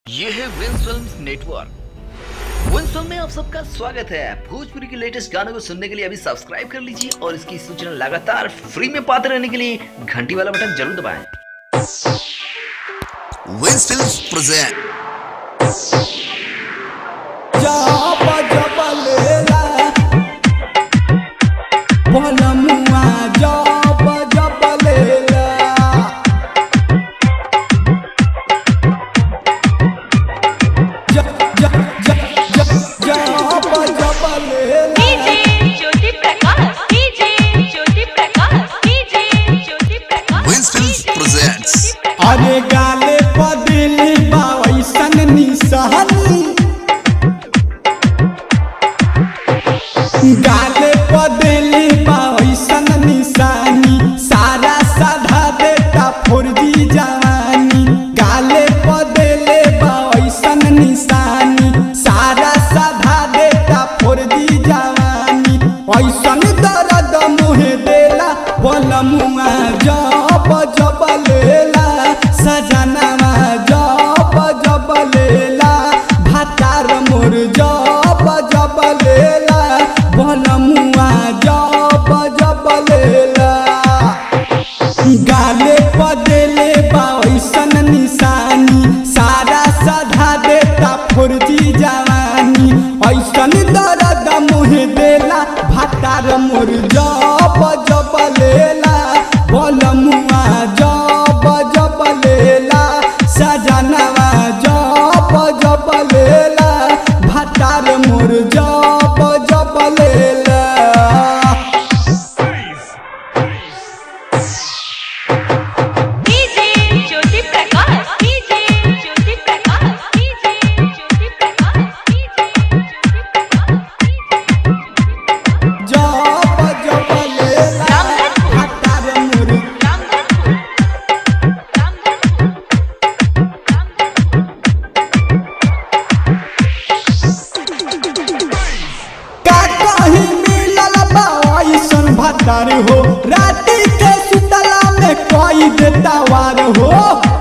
ये है Vins films network. Vins film में आप सबका स्वागत है। भोजपुरी के लेटेस्ट गानों को सुनने के लिए अभी सब्सक्राइब कर लीजिए और इसकी सूचना लगातार फ्री में पाते रहने के लिए घंटी वाला बटन जरूर दबाएं। विंस फिल्म्स प्रेजेंट अरे गाले पदिली बावैसन निशानी, गाले पदिली बावैसन निशानी, सारा साधा देता फौजी जवानी। गाले पदिली बावैसन निशानी, सारा साधा देता फौजी जवानी। ऐसन दर्द मुहे देला बोलमुआ जब जब लेला, सजनवा जब जब लेला, भातार मोर जब जब लेला, बोलमुआ जब जब लेला। गाले पदेले बावैसन निशानी, सारा साधा देता फौजी जवानी। ऐसन दर्द मुहे देला भातार मोर जब जब लेला, बोलमुआ जब जब लेला, सजनवा जब जब लेला, भातार मोर जब जब लेला। हो राती के सुतला में कोई देता वार हो,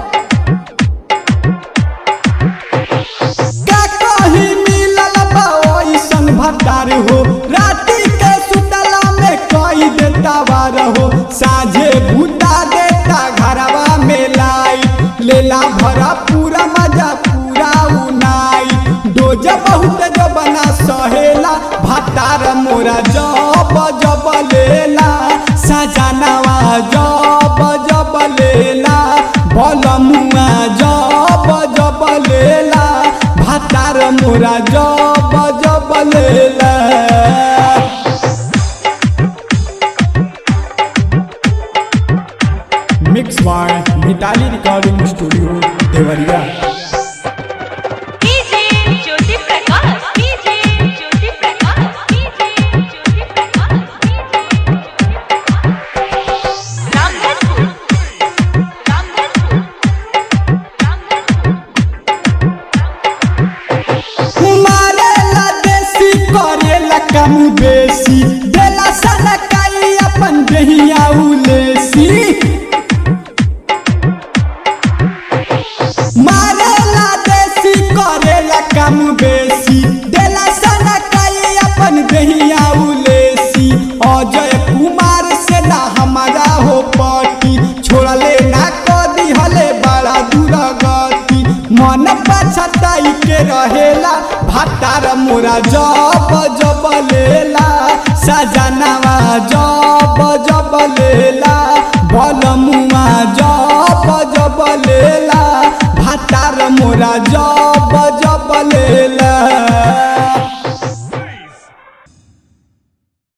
का कहीं मिलल बा ओइसन भतार हो। राती के सुतला में कोई देता वार हो, साझे भूता देता घरवा में लाइट, लेला भरा पूरा मजा पूरा उनाई। डोज बहुत जो बना सहेला भतार मोरा जब जब लेला, सजनवा जब जब लेला, बोलमुआ जब जब लेला, भातार मोरा जब जब लेला। Mix by Mitali recording studio Deoria. कम बेसी देला सनकाई अपन दहिया उलेसी, मारेला देसी करेला कम बेसी, देला सनकाई अपन दहिया उलेसी। अजय कुमार से ना हमारा हो पटी, छोड़ले ना कदी हले बड़ा दुर्गति। मन पछताई के रहेला भातार मोरा जब जब लेला, सजनवा जब जब लेला, बोलमुआ जब जब लेला, भातार मोरा जब